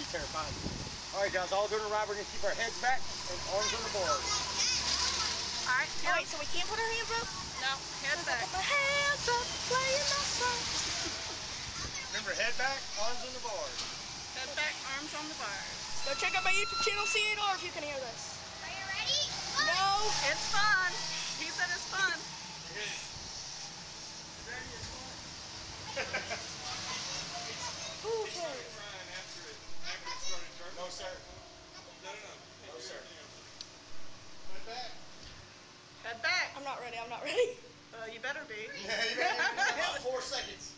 terrifying. All right, guys, all during the ride, we're gonna keep our heads back and arms on the board. All right, so we can't put our hands up? No, head back. Put my hands up, playing my song. Remember, head back, arms on the board. Head back, arms on the bars. Go check out my YouTube channel, see it, or if you can hear this. Are you ready? No. It's fun. He said it's fun. Okay. No, sir. No, sir. Head back. Head back. I'm not ready, I'm not ready. You better be. Yeah, you got about 4 seconds.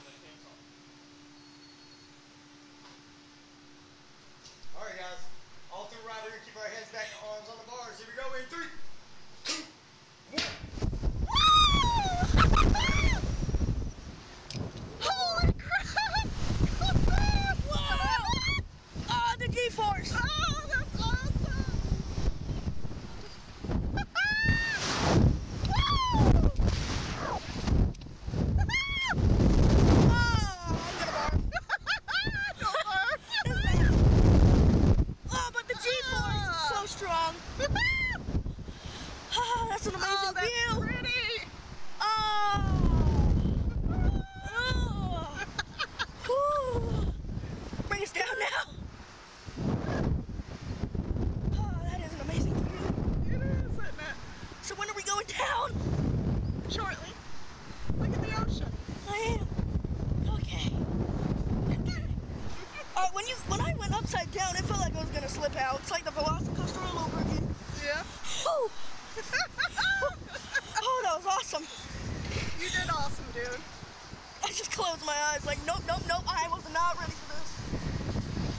All right, guys. All through the ride, we're gonna keep our heads back and arms on the bars. Here we go in 3, 2, 1. Holy crap! Whoa! Oh, the G-force! Oh, that's awesome! Strong. Oh, that's an amazing view. Pretty. Bring us down now. Oh, that is an amazing view. It is, isn't it? So when are we going down? Shortly. Look at the ocean. I am. Okay. When I went upside down, it felt like I was gonna slip out. It's like the Velocicoaster all over again. Yeah. Oh, oh, that was awesome. You did awesome, dude. I just closed my eyes like, nope, I was not ready